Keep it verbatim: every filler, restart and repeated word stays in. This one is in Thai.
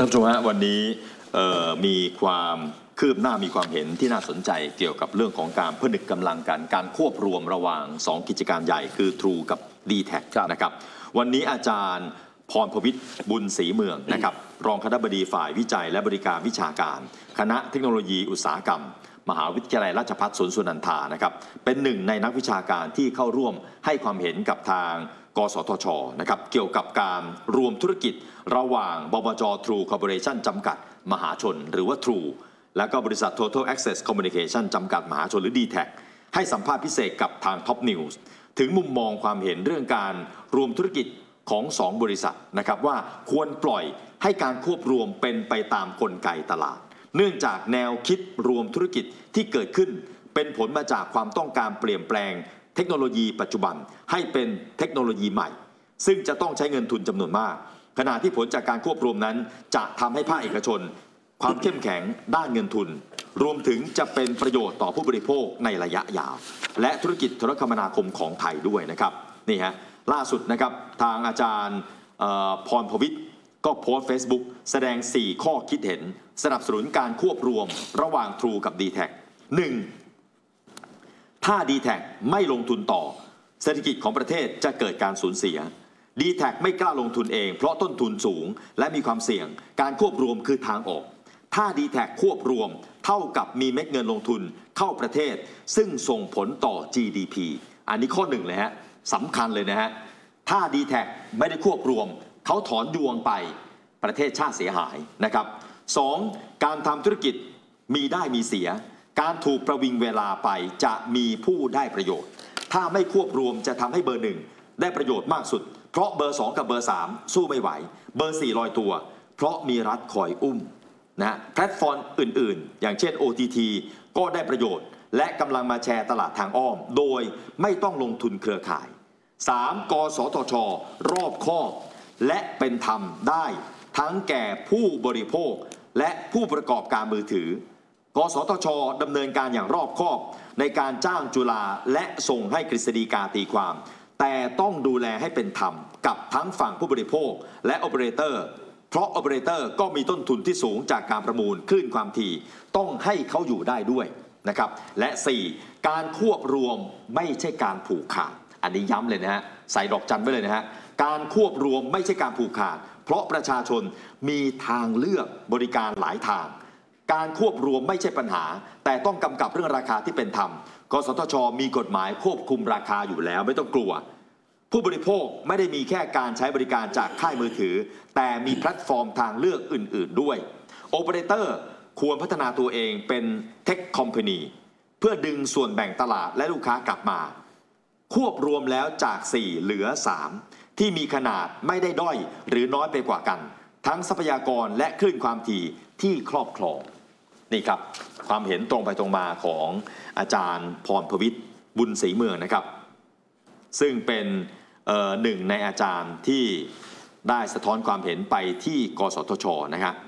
านผู้ชมฮะวันนี้มีความคืบหน้ามีความเห็นที่น่าสนใจเกี่ยวกับเรื่องของการผนึกกำลังกันการควบรวมระหว่างสองกิจการใหญ่คือ True กับ ดี แท็ก นะครับวันนี้อาจารย์พรพวิทย์บุญศรีเมืองนะครับรองคณบดีฝ่ายวิจัยและบริการวิชาการคณะเทคโนโลยีอุตสาหกรรมมหาวิทยาลัยราชภัฏสวนสุนันทานะครับเป็นหนึ่งในนักวิชาการที่เข้าร่วมให้ความเห็นกับทางกสทช.นะครับเกี่ยวกับการรวมธุรกิจระหว่างบมจ. True Corporation จำกัดมหาชนหรือว่า True และก็บริษัท Total Access Communication จำกัดมหาชนหรือ ดี แท็ก ให้สัมภาษณ์พิเศษกับทาง Top News ถึงมุมมองความเห็นเรื่องการรวมธุรกิจของสองบริษัทนะครับว่าควรปล่อยให้การควบรวมเป็นไปตามกลไกตลาดเนื่องจากแนวคิดรวมธุรกิจที่เกิดขึ้นเป็นผลมาจากความต้องการเปลี่ยนแปลงเทคโนโลยีปัจจุบันให้เป็นเทคโนโลยีใหม่ซึ่งจะต้องใช้เงินทุนจำนวนมากขณะที่ผลจากการควบรวมนั้นจะทำให้ภาคเอกชนความเข้มแข็งด้านเงินทุนรวมถึงจะเป็นประโยชน์ต่อผู้บริโภคในระยะยาวและธุรกิจโทรคมนาคมของไทยด้วยนะครับนี่ฮะล่าสุดนะครับทางอาจารย์พรพวิทย์ก็โพสต์ Facebook แสดงสี่ข้อคิดเห็นสนับสนุนการควบรวมระหว่าง True กับ ดี แท็ก หนึ่ง ถ้า ดี แท็ก ไม่ลงทุนต่อเศรษฐกิจของประเทศจะเกิดการสูญเสีย ดี แท็ก ไม่กล้าลงทุนเองเพราะต้นทุนสูงและมีความเสี่ยงการควบรวมคือทางออกถ้า ดี แท็ก ควบรวมเท่ากับมีเม็ดเงินลงทุนเข้าประเทศซึ่งส่งผลต่อ จี ดี พี อันนี้ข้อหนึ่งเลยฮะสำคัญเลยนะฮะถ้า ดี แท็ก ไม่ได้ควบรวมเขาถอนยวงไปประเทศชาติเสียหายนะครับสองการทำธุรกิจมีได้มีเสียการถูกประวิงเวลาไปจะมีผู้ได้ประโยชน์ถ้าไม่ควบรวมจะทำให้เบอร์หนึ่งได้ประโยชน์มากสุดเพราะเบอร์สองกับเบอร์สามสู้ไม่ไหวเบอร์สี่ลอยตัวเพราะมีรัฐคอยอุ้มนะแพลตฟอร์มอื่นๆอย่างเช่น โอ ที ที ก็ได้ประโยชน์และกำลังมาแชร์ตลาดทางอ้อมโดยไม่ต้องลงทุนเครือข่ายสามกสทช.รอบคอบและเป็นธรรมได้ทั้งแก่ผู้บริโภคและผู้ประกอบการมือถือกสทช.ดำเนินการอย่างรอบคอบในการจ้างจุฬาและส่งให้กฤษฎีกาตีความแต่ต้องดูแลให้เป็นธรรมกับทั้งฝั่งผู้บริโภคและโอเปอเรเตอร์เพราะโอเปอเรเตอร์ก็มีต้นทุนที่สูงจากการประมูลคลื่นความถี่ต้องให้เขาอยู่ได้ด้วยนะครับและสี่การควบรวมไม่ใช่การผูกขาดอันนี้ย้ำเลยนะฮะใส่ดอกจันไว้เลยนะฮะการควบรวมไม่ใช่การผูกขาดเพราะประชาชนมีทางเลือกบริการหลายทางการควบรวมไม่ใช่ปัญหาแต่ต้องกำกับเรื่องราคาที่เป็นธรรมกสทช.มีกฎหมายควบคุมราคาอยู่แล้วไม่ต้องกลัวผู้บริโภคไม่ได้มีแค่การใช้บริการจากค่ายมือถือแต่มีแพลตฟอร์มทางเลือกอื่นๆด้วยโอเปอเรเตอร์ควรพัฒนาตัวเองเป็นเทคคอมพานีเพื่อดึงส่วนแบ่งตลาดและลูกค้ากลับมาควบรวมแล้วจากสี่เหลือสามที่มีขนาดไม่ได้ด้อยหรือน้อยไปกว่ากันทั้งทรัพยากรและคลื่นความถี่ที่ครอบครองนี่ครับความเห็นตรงไปตรงมาของอาจารย์พรพวิทย์บุญศรีเมืองนะครับซึ่งเป็นหนึ่งในอาจารย์ที่ได้สะท้อนความเห็นไปที่กสทช.นะครับ